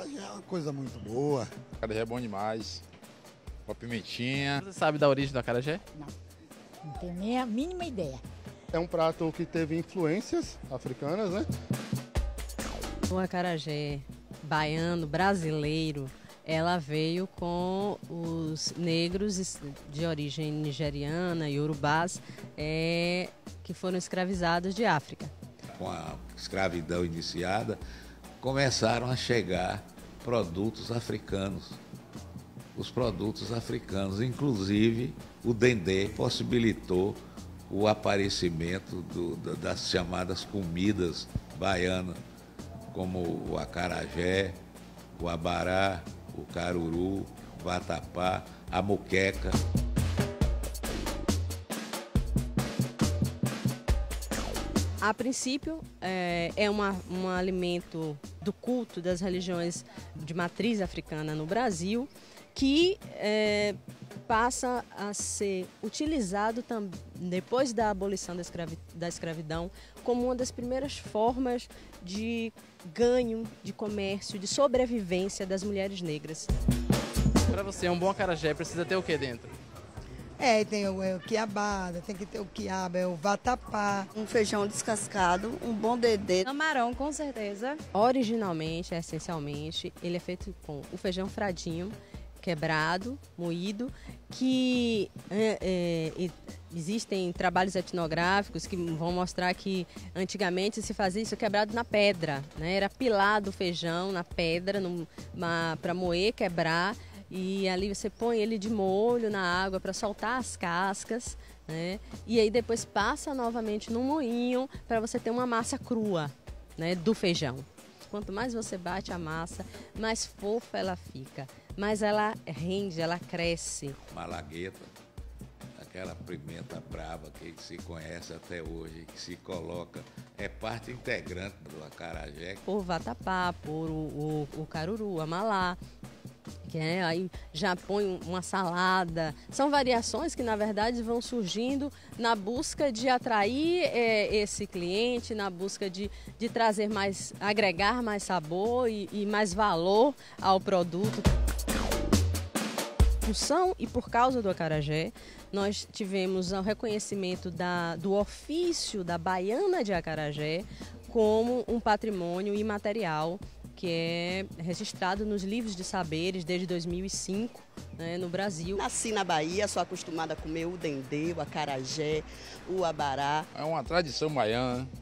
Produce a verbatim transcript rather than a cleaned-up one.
acarajé é uma coisa muito boa. Acarajé é bom demais. Com a pimentinha. Você sabe da origem do acarajé? Não, não tenho nem a mínima ideia. É um prato que teve influências africanas, né? O acarajé baiano, brasileiro, ela veio com os negros de origem nigeriana e urubás é, que foram escravizados de África. Com a escravidão iniciada, começaram a chegar produtos africanos. Os produtos africanos, inclusive o dendê, possibilitou o aparecimento do, das chamadas comidas baianas, como o acarajé, o abará, o caruru, o vatapá, a muqueca. A princípio, é, é uma, um alimento do culto das religiões de matriz africana no Brasil, que é, passa a ser utilizado tam, depois da abolição da, escravi, da escravidão como uma das primeiras formas de ganho, de comércio, de sobrevivência das mulheres negras. Para você, um bom acarajé precisa ter o que dentro? É, tem o, é, o quiabada, tem que ter o quiaba, é o vatapá. Um feijão descascado, um bom dedê. Camarão, com certeza. Originalmente, essencialmente, ele é feito com o feijão fradinho, quebrado, moído, que é, é, existem trabalhos etnográficos que vão mostrar que antigamente se fazia isso quebrado na pedra, né? Era pilado o feijão na pedra para moer, quebrar, e ali você põe ele de molho na água para soltar as cascas, né? E aí depois passa novamente no moinho para você ter uma massa crua, né, do feijão. Quanto mais você bate a massa, mais fofa ela fica, mais ela rende, ela cresce. Malagueta, aquela pimenta brava que se conhece até hoje, que se coloca, é parte integrante do acarajé. Por vatapá, por o, o, o caruru, a malá, que é, aí já põe uma salada. São variações que, na verdade, vão surgindo na busca de atrair é, esse cliente, na busca de, de trazer mais, agregar mais sabor e, e mais valor ao produto. Em função e por causa do acarajé, nós tivemos o reconhecimento da, do ofício da baiana de acarajé como um patrimônio imaterial que é registrado nos livros de saberes desde dois mil e cinco, né, no Brasil. Nasci na Bahia, sou acostumada a comer o dendê, o acarajé, o abará. É uma tradição baiana.